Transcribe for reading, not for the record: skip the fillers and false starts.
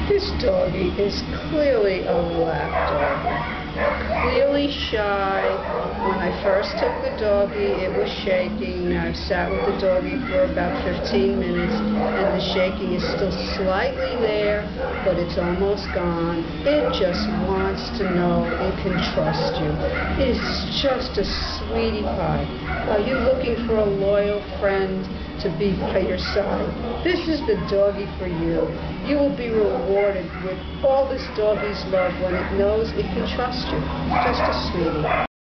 This doggy is clearly a lap dog. Clearly shy. When I first took the doggy, it was shaking. I sat with the doggy for about 15 minutes, and the shaking is still slightly there, but it's almost gone. It just wants to know it can trust you. It is just a sweetie pie. Are you looking for a loyal friend to be by your side? This is the doggy for you. You will be rewarded with all this doggy's love when it knows it can trust you. Just a sweetie.